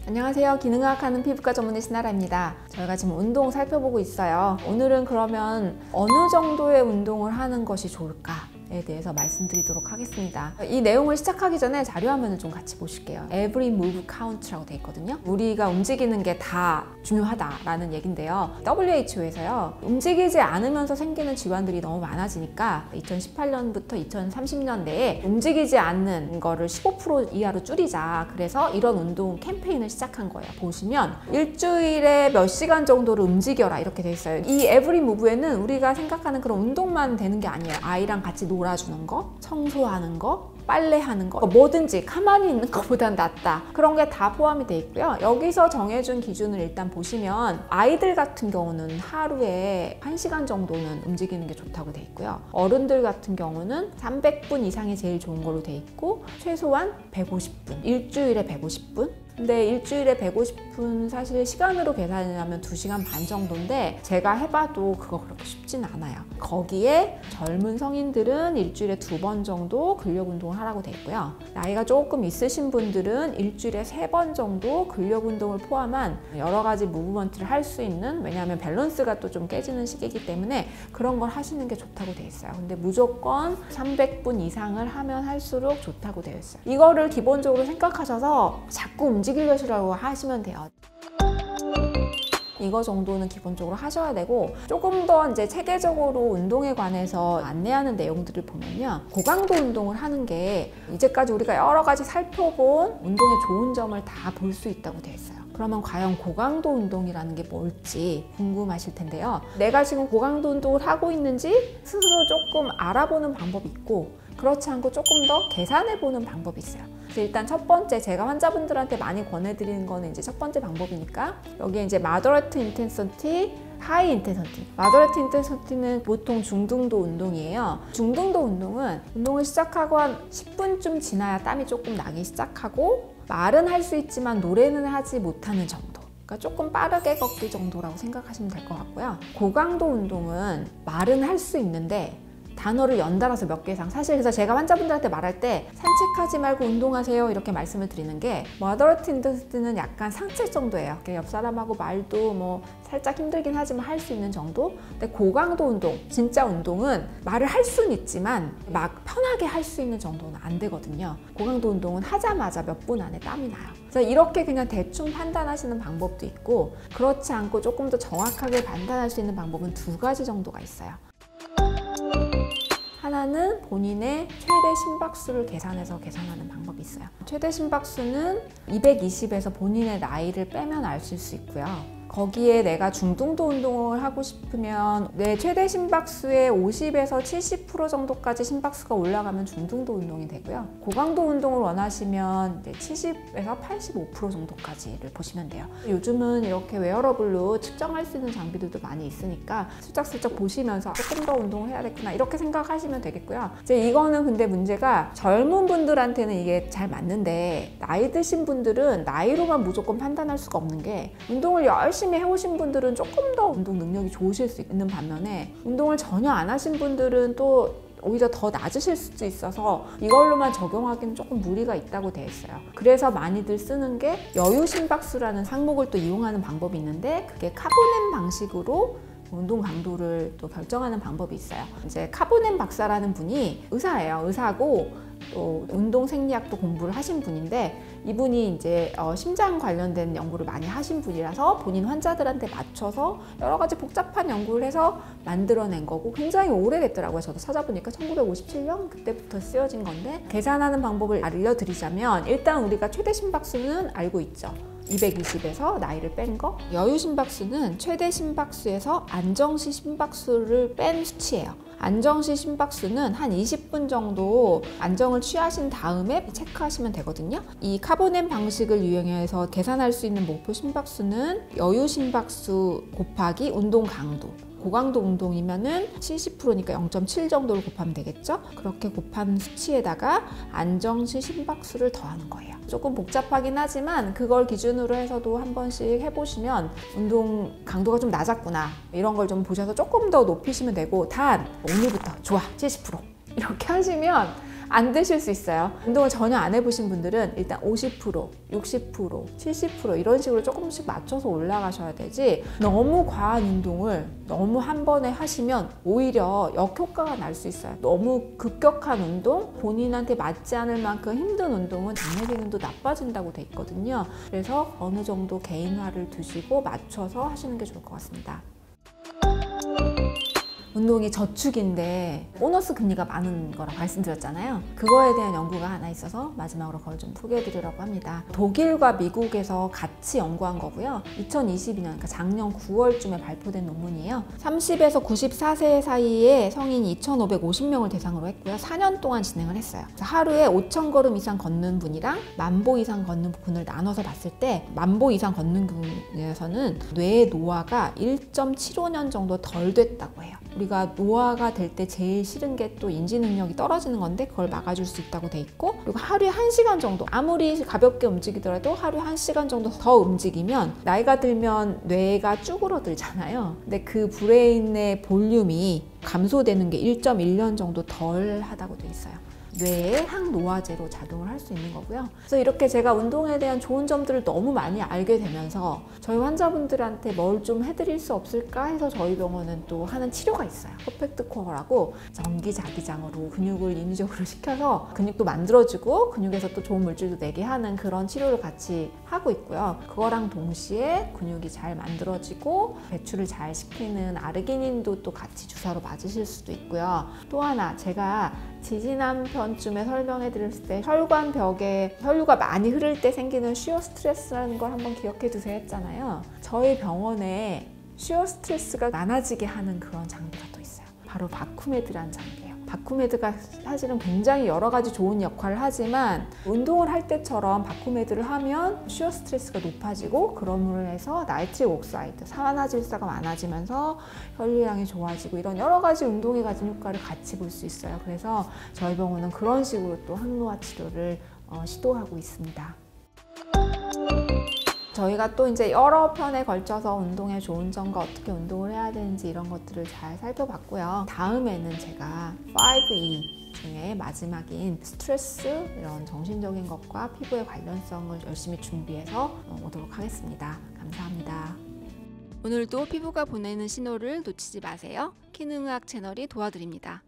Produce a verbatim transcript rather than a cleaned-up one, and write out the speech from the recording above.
안녕하세요. 기능의학하는 피부과 전문의 신나라입니다. 저희가 지금 운동 살펴보고 있어요. 오늘은 그러면 어느 정도의 운동을 하는 것이 좋을까? 에 대해서 말씀드리도록 하겠습니다. 이 내용을 시작하기 전에 자료화면을 좀 같이 보실게요. Every move count라고 되어 있거든요. 우리가 움직이는 게 다 중요하다라는 얘긴데요. 더블유 에이치 오에서요. 움직이지 않으면서 생기는 질환들이 너무 많아지니까 이천십팔 년부터 이천삼십 년 내에 움직이지 않는 거를 십오 퍼센트 이하로 줄이자. 그래서 이런 운동 캠페인을 시작한 거예요. 보시면 일주일에 몇 시간 정도를 움직여라 이렇게 돼 있어요. 이 Every move에는 우리가 생각하는 그런 운동만 되는 게 아니에요. 아이랑 같이 놀아주는 거, 청소하는 거, 빨래하는 거, 뭐든지 가만히 있는 것보단 낫다. 그런 게 다 포함이 돼 있고요. 여기서 정해준 기준을 일단 보시면 아이들 같은 경우는 하루에 한 시간 정도는 움직이는 게 좋다고 돼 있고요. 어른들 같은 경우는 삼백 분 이상이 제일 좋은 걸로 돼 있고 최소한 백오십 분, 일주일에 백오십 분. 근데 일주일에 백오십 분 사실 시간으로 계산하면 두 시간 반 정도인데 제가 해봐도 그거 그렇게 쉽진 않아요. 거기에 젊은 성인들은 일주일에 두 번 정도 근력 운동을 하라고 돼 있고요. 나이가 조금 있으신 분들은 일주일에 세 번 정도 근력 운동을 포함한 여러 가지 무브먼트를 할 수 있는, 왜냐하면 밸런스가 또 좀 깨지는 시기이기 때문에 그런 걸 하시는 게 좋다고 돼 있어요. 근데 무조건 삼백 분 이상을 하면 할수록 좋다고 되어 있어요. 이거를 기본적으로 생각하셔서 자꾸 움직이려고 움직이려고 하시면 돼요. 이거 정도는 기본적으로 하셔야 되고, 조금 더 이제 체계적으로 운동에 관해서 안내하는 내용들을 보면요, 고강도 운동을 하는 게 이제까지 우리가 여러 가지 살펴본 운동의 좋은 점을 다 볼 수 있다고 되어 있어요. 그러면 과연 고강도 운동이라는 게 뭘지 궁금하실 텐데요. 내가 지금 고강도 운동을 하고 있는지 스스로 조금 알아보는 방법이 있고, 그렇지 않고 조금 더 계산해보는 방법이 있어요. 일단 첫 번째, 제가 환자분들한테 많이 권해드리는 거는 이제 첫 번째 방법이니까, 여기에 이제 moderate intensity, high intensity. moderate intensity는 보통 중등도 운동이에요. 중등도 운동은 운동을 시작하고 한 십 분쯤 지나야 땀이 조금 나기 시작하고, 말은 할 수 있지만 노래는 하지 못하는 정도. 그러니까 조금 빠르게 걷기 정도라고 생각하시면 될 것 같고요. 고강도 운동은 말은 할 수 있는데 단어를 연달아서 몇 개 이상, 사실 그래서 제가 환자분들한테 말할 때 산책하지 말고 운동하세요 이렇게 말씀을 드리는 게, moderate intensity는 약간 산책 정도예요. 옆 사람하고 말도 뭐 살짝 힘들긴 하지만 할 수 있는 정도. 근데 고강도 운동, 진짜 운동은 말을 할 수는 있지만 막 편하게 할 수 있는 정도는 안 되거든요. 고강도 운동은 하자마자 몇 분 안에 땀이 나요. 그래서 이렇게 그냥 대충 판단하시는 방법도 있고, 그렇지 않고 조금 더 정확하게 판단할 수 있는 방법은 두 가지 정도가 있어요. 하나는 본인의 최대 심박수를 계산해서 계산하는 방법이 있어요. 최대 심박수는 이백이십에서 본인의 나이를 빼면 아실 수 있고요. 거기에 내가 중등도 운동을 하고 싶으면 내 최대 심박수의 오십에서 칠십 퍼센트 정도까지 심박수가 올라가면 중등도 운동이 되고요. 고강도 운동을 원하시면 이제 칠십에서 팔십오 퍼센트 정도까지를 보시면 돼요. 요즘은 이렇게 웨어러블로 측정할 수 있는 장비들도 많이 있으니까 슬쩍슬쩍 보시면서 조금 더 운동을 해야겠구나 이렇게 생각하시면 되겠고요. 이제 이거는 근데 문제가 젊은 분들한테는 이게 잘 맞는데, 나이 드신 분들은 나이로만 무조건 판단할 수가 없는 게, 운동을 열심히 열심히 해오신 분들은 조금 더 운동 능력이 좋으실 수 있는 반면에, 운동을 전혀 안 하신 분들은 또 오히려 더 낮으실 수도 있어서 이걸로만 적용하기는 조금 무리가 있다고 되어 있어요. 그래서 많이들 쓰는 게 여유 심박수라는 항목을 또 이용하는 방법이 있는데, 그게 카보넴 방식으로 운동 강도를 또 결정하는 방법이 있어요. 이제 카보넴 박사라는 분이 의사예요. 의사고 또 운동 생리학도 공부를 하신 분인데, 이분이 이제 어, 심장 관련된 연구를 많이 하신 분이라서 본인 환자들한테 맞춰서 여러 가지 복잡한 연구를 해서 만들어낸 거고, 굉장히 오래됐더라고요. 저도 찾아보니까 천구백오십칠 년 그때부터 쓰여진 건데, 계산하는 방법을 알려드리자면, 일단 우리가 최대 심박수는 알고 있죠. 이백이십에서 나이를 뺀 거. 여유 심박수는 최대 심박수에서 안정시 심박수를 뺀 수치예요. 안정시 심박수는 한 이십 분 정도 안정을 취하신 다음에 체크하시면 되거든요. 이 카보넴 방식을 이용해서 계산할 수 있는 목표 심박수는 여유 심박수 곱하기 운동 강도. 고강도 운동이면은 칠십 퍼센트니까 영 점 칠 정도를 곱하면 되겠죠? 그렇게 곱한 수치에다가 안정시 심박수를 더하는 거예요. 조금 복잡하긴 하지만 그걸 기준으로 해서도 한 번씩 해보시면 운동 강도가 좀 낮았구나 이런 걸 좀 보셔서 조금 더 높이시면 되고, 단 오늘부터 좋아 칠십 퍼센트 이렇게 하시면 안 되실 수 있어요. 운동을 전혀 안 해보신 분들은 일단 오십 퍼센트, 육십 퍼센트, 칠십 퍼센트 이런 식으로 조금씩 맞춰서 올라가셔야 되지, 너무 과한 운동을 너무 한 번에 하시면 오히려 역효과가 날 수 있어요. 너무 급격한 운동, 본인한테 맞지 않을 만큼 힘든 운동은 장내 기능도 나빠진다고 돼 있거든요. 그래서 어느 정도 개인화를 두시고 맞춰서 하시는 게 좋을 것 같습니다. 운동이 저축인데 보너스 금리가 많은 거라고 말씀드렸잖아요. 그거에 대한 연구가 하나 있어서 마지막으로 그걸 좀 소개해 드리려고 합니다. 독일과 미국에서 같이 연구한 거고요. 이천이십이 년, 그러니까 작년 구월쯤에 발표된 논문이에요. 삼십에서 구십사 세 사이의 성인 이천오백오십 명을 대상으로 했고요. 사 년 동안 진행을 했어요. 하루에 오천 걸음 이상 걷는 분이랑 만보 이상 걷는 분을 나눠서 봤을 때 만보 이상 걷는 분에서는 뇌의 노화가 일 점 칠오 년 정도 덜 됐다고 해요. 우리가 노화가 될 때 제일 싫은 게 또 인지 능력이 떨어지는 건데 그걸 막아줄 수 있다고 돼 있고, 그리고 하루에 한 시간 정도, 아무리 가볍게 움직이더라도 하루에 한 시간 정도 더 움직이면 나이가 들면 뇌가 쭈그러들잖아요. 근데 그 브레인의 볼륨이 감소되는 게 일 점 일 년 정도 덜 하다고 돼 있어요. 뇌의 항노화제로 작용을 할 수 있는 거고요. 그래서 이렇게 제가 운동에 대한 좋은 점들을 너무 많이 알게 되면서 저희 환자분들한테 뭘 좀 해드릴 수 없을까 해서 저희 병원은 또 하는 치료가 있어요. 퍼펙트 코어라고 전기 자기장으로 근육을 인위적으로 시켜서 근육도 만들어주고 근육에서 또 좋은 물질도 내게 하는 그런 치료를 같이 하고 있고요. 그거랑 동시에 근육이 잘 만들어지고 배출을 잘 시키는 아르기닌도 또 같이 주사로 맞으실 수도 있고요. 또 하나, 제가 지지난 편쯤에 설명해 드렸을 때 혈관벽에 혈류가 많이 흐를 때 생기는 쉬어 스트레스라는 걸 한번 기억해 두세요 했잖아요. 저희 병원에 쉬어 스트레스가 많아지게 하는 그런 장비가 또 있어요. 바로 바쿠메드라는 장비예요. 바쿠메드가 사실은 굉장히 여러 가지 좋은 역할을 하지만 운동을 할 때처럼 바쿠메드를 하면 쉬어 스트레스가 높아지고 그럼으로 해서 나이트릭 옥사이드, 산화질소가 많아지면서 혈류량이 좋아지고 이런 여러 가지 운동이 가진 효과를 같이 볼 수 있어요. 그래서 저희 병원은 그런 식으로 또 항노화 치료를 어, 시도하고 있습니다. 저희가 또 이제 여러 편에 걸쳐서 운동의 좋은 점과 어떻게 운동을 해야 되는지 이런 것들을 잘 살펴봤고요. 다음에는 제가 파이브 이 중에 마지막인 스트레스, 이런 정신적인 것과 피부의 관련성을 열심히 준비해서 오도록 하겠습니다. 감사합니다. 오늘도 피부가 보내는 신호를 놓치지 마세요. 키능의학 채널이 도와드립니다.